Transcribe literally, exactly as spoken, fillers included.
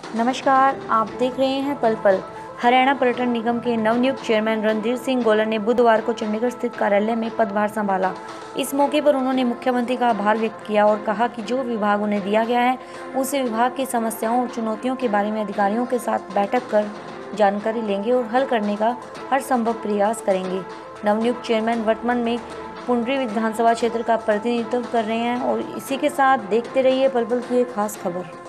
नमस्कार, आप देख रहे हैं पल पल। हरियाणा पर्यटन निगम के नवनियुक्त चेयरमैन रणधीर सिंह गोलन ने बुधवार को चंडीगढ़ स्थित कार्यालय में पदभार संभाला। इस मौके पर उन्होंने मुख्यमंत्री का आभार व्यक्त किया और कहा कि जो विभाग उन्हें दिया गया है उससे विभाग की समस्याओं और चुनौतियों के बारे में अधिकारियों के साथ बैठक कर जानकारी लेंगे और हल करने का हर संभव प्रयास करेंगे। नवनियुक्त चेयरमैन वर्तमान में पुंडरी विधानसभा क्षेत्र का प्रतिनिधित्व कर रहे हैं और इसी के साथ देखते रहिए पल पल की एक खास खबर।